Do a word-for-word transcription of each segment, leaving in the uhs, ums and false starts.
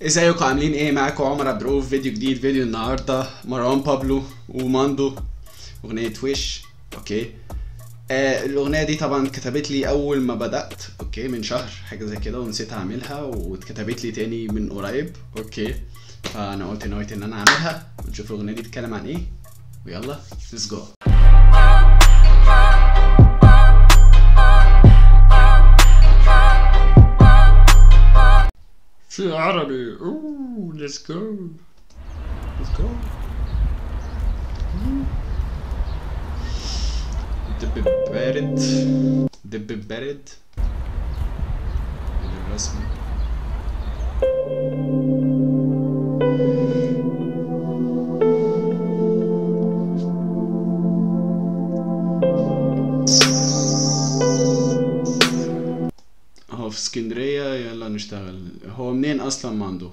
ازيكم عاملين ايه؟ معاكم عمر عبد الرؤوف، فيديو جديد. فيديو النهارده مروان بابلو وماندو، اغنيه وش. اوكي، آه الاغنيه دي طبعا كتبت لي اول ما بدات، اوكي، من شهر حاجه زي كده، ونسيت اعملها، واتكتبت لي تاني من قريب. اوكي، فانا قلت نويت ان انا اعملها ونشوف الاغنيه دي بتتكلم عن ايه، ويلا ليتس جو. في عربي، اوه ليتس جو ليتس جو. دب بارد دب بارد الرسم. اهو في اسكندرية، يلا نشتغل. هو منين اصلا ماندو؟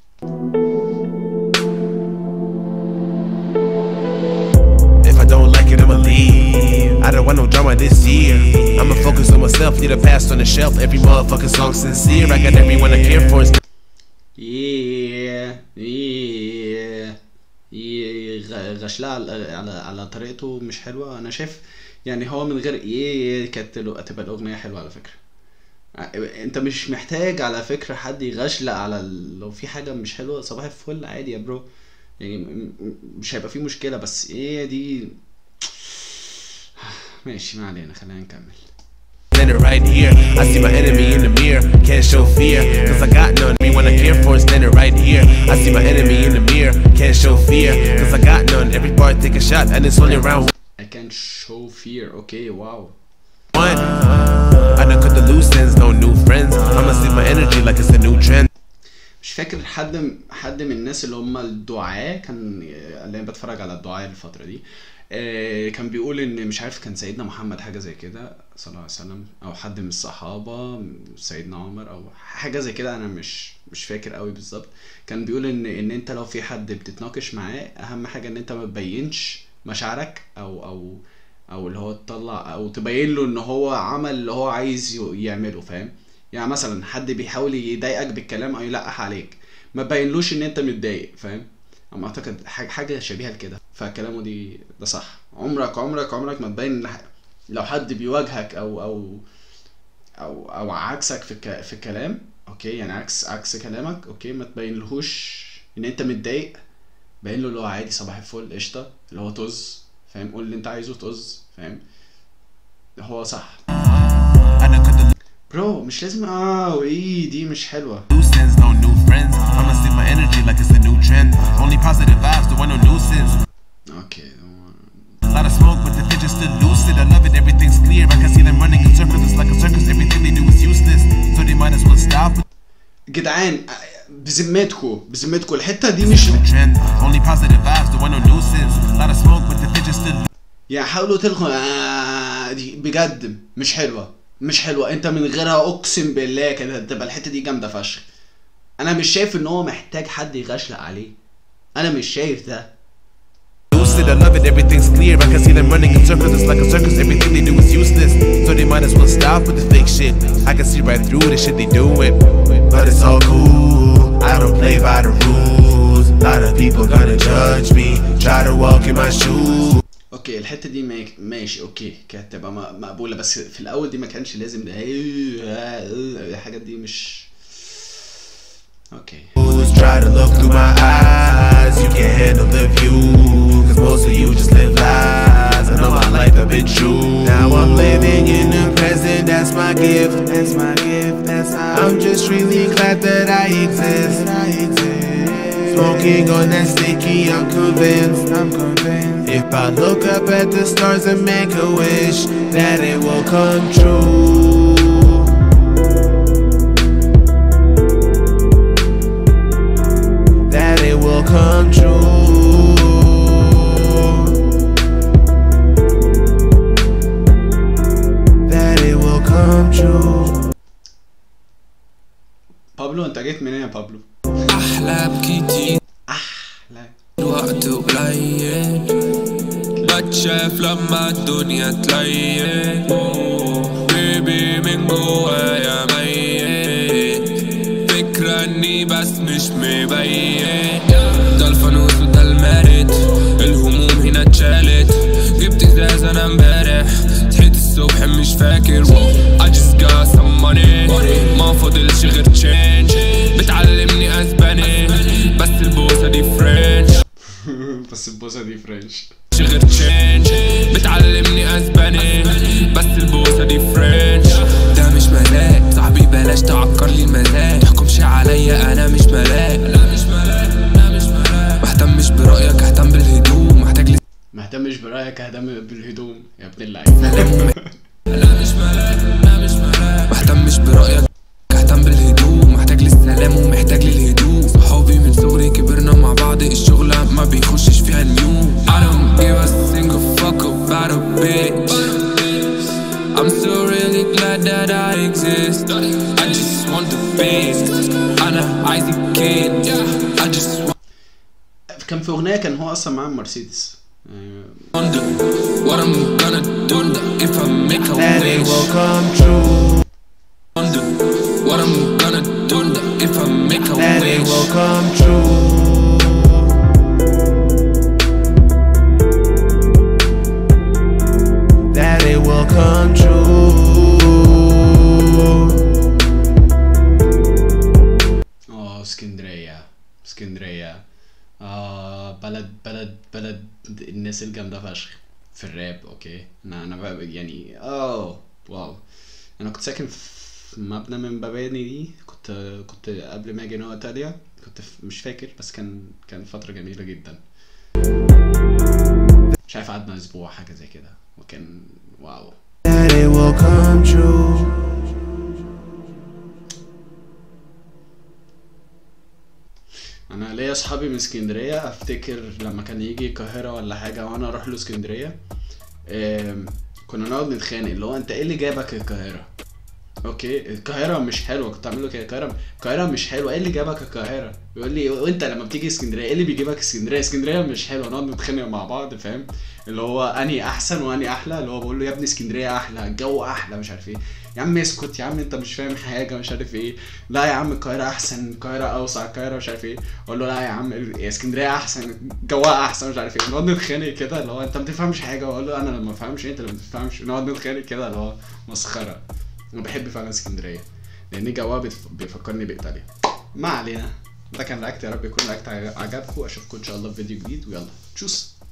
I don't want no drama this year. I'ma focus on myself, need a past on the shelf. Every motherfucking song sincere. I got everyone I care for. yeah yeah yeah غشلة على على على طريقته مش حلوة. انا شايف يعني هو من غير ايه كانت هتبقى الاغنية حلوة على فكرة. انت مش محتاج على فكرة حد يغشلق على ال... لو في حاجة مش حلوة صباح الفل عادي يا برو، يعني مش هيبقى في مشكلة. بس ايه دي؟ ماشي، ما علينا، خلينا نكمل. Right here, I see my enemy in the mirror, can't show fear, cause I got none. Me when I care for is standing right here. I see my enemy in the mirror, can't show fear, cause I got none. Every part take a shot and it's only round. I can't show fear. Okay, wow. One, I done cut the loose ends, no new friends. I'ma see my energy like it's a new trend. مش فاكر حد حد من الناس اللي هم الدعاة، كان اللي انا بتفرج على الدعاة الفترة دي، آه كان بيقول ان مش عارف كان سيدنا محمد حاجه زي كده صلى الله عليه وسلم، او حد من الصحابه، سيدنا عمر او حاجه زي كده، انا مش مش فاكر قوي بالظبط. كان بيقول ان ان انت لو في حد بتتناقش معاه، اهم حاجه ان انت ما تبينش مشاعرك، او او او اللي هو تطلع او تبين له ان هو عمل اللي هو عايز يعمله، فاهم؟ يعني مثلا حد بيحاول يضايقك بالكلام او يلقح عليك، ما تبينلوش ان انت متضايق، فاهم؟ اما اعتقد حاجه شبيهه لكده، فكلامه دي ده صح. عمرك عمرك عمرك ما تبين لو حد بيواجهك او او او او عكسك في في الكلام، اوكي، يعني عكس عكس كلامك، اوكي، ما تبينلهوش ان انت متضايق، باين له اللي هو عادي صباح الفل قشطه، اللي هو طز، فاهم؟ قول اللي انت عايزه طز، فاهم؟ هو صح برو. مش لازم اه وايه دي مش حلوه. I'ma see my energy like it's a new trend. Only positive vibes, there were no nuisance. Okay. A lot of smoke, but the they're just still lucid. I love it, everything's clear. I can see them running in circles, it's like a circus. Everything they do is useless, so they might as well stop. جدعان بذمتكم بذمتكم الحته دي مش trend. Only positive vibes, there were no nuisance. A lot of smoke, but the they're just still. يعني حاولوا تلغوا آه دي بجد مش حلوه مش حلوه. انت من غيرها اقسم بالله كده هتبقى الحته دي جامده فشخ. انا مش شايف ان هو محتاج حد يغشلق عليه، انا مش شايف ده. I love it, everything's clear. I can see them running in circles, it's like a circus. Everything they do is useless, so they might as well stop with the fake shit. I can see right through the shit they doing, but it's all cool. I don't play by the rules. A lot of people gonna judge me, try to walk in my shoes. اوكي الحته دي ماشي، اوكي كانت تبقى مقبوله، بس في الاول دي ما كانش لازم ده. الحاجات دي مش اوكي. Try to look through my eyes, you can't handle the view, cause most of you just live lies. I know my life a bit true. Now I'm living in the present, that's my gift. That's my gift. That's how I'm just really glad that I exist. I exist. Smoking on that sticky, I'm convinced. I'm convinced. If I look up at the stars and make a wish, that it will come true. Come true. That it will come true. بابلو انت جيت منين يا بابلو؟ احلام كتير، احلام الوقت قليل، بتشاف لما الدنيا تليل. بيبي من جوايا ميت، فكرة مني بس مش مبين. ده الفانوس وده المارد، الهموم هنا اتشالت. جبت ازاز انا امبارح، صحيت الصبح مش فاكر. I just got some money، ما فاضلش غير تشينج. بتعلمني اسباني بس البوسه دي فرنش. بس البوسه دي فرنش غير تشينج. بتعلمني اسباني بس البوسه دي فرنش. ده مش ملاك صاحبي، بلاش تعكر لي المزاج. تحكمش عليا انا مش ملاك. لا مش ملاك لا مش ملاك. مهتمش برايك اهتم بالهدوم. محتاج لي ما اهتمش برايك اهتم بالهدوم يا ابن اللعيبه. لا مش ملاك لا مش ملاك. مهتمش برايك اهتم بالهدوم. محتاج للسلام ومحتاج للهدوء. صحابي من صغري كبرنا مع بعض، الشغلة ما بيخشش فيها النيو. I don't give a single fuck about a bitch. I'm so really glad that I exist. I just want the best. أنا عايز الكيد. I just want كان في اغنيه كان هو اصلا معاه مرسيدس. wonder what I'm gonna do if I make a That it wish. will come true. Wonder what I'm gonna do if I make a That wish. it will come true. That it will come true. اه اسكندريه اسكندريه اه بلد بلد بلد الناس الجامده فشخ في الراب. اوكي انا انا بقى يعني اه واو. انا كنت ساكن في مبنى من مباني دي، كنت كنت قبل ما اجي نوع ايطاليا، كنت مش فاكر بس كان كان فتره جميله جدا. مش عارف قعدنا اسبوع حاجه زي كده وكان واو. That it will come true. انا ليا اصحابي من اسكندريه، افتكر لما كان يجي القاهره ولا حاجه وانا اروح له اسكندريه، كنا نقعد نتخانق اللي هو انت ايه اللي جابك القاهره؟ اوكي القاهره مش حلوه، كنت اعمل له كده القاهره القاهره مش حلوه، ايه اللي جابك القاهره؟ يقول لي وانت لما بتيجي اسكندريه ايه اللي بيجيبك اسكندريه؟ اسكندريه مش حلوه. نقعد نتخانق مع بعض فاهم اللي هو اني احسن واني احلى، اللي هو بقول له يا ابني اسكندريه احلى، الجو احلى مش عارف ايه. يا عم اسكت يا عم انت مش فاهم حاجه مش عارف ايه. لا يا عم القاهره احسن، القاهره اوسع، القاهره مش عارف ايه. اقول له لا يا عم اسكندريه احسن، جوها احسن مش عارف ايه. نقعد نتخانق كده اللي هو انت ما بتفهمش حاجه، واقول له انا لما بفهمش انت اللي ما بتفهمش. نقعد نتخانق كده اللي هو مسخره. انا بحب فعلا اسكندريه لان جوها بيفكرني بايطاليا. ما علينا، ده كان رياكت، يا رب يكون رياكت عجبكم. اشوفكم ان شاء الله في فيديو جديد ويلا تشوس.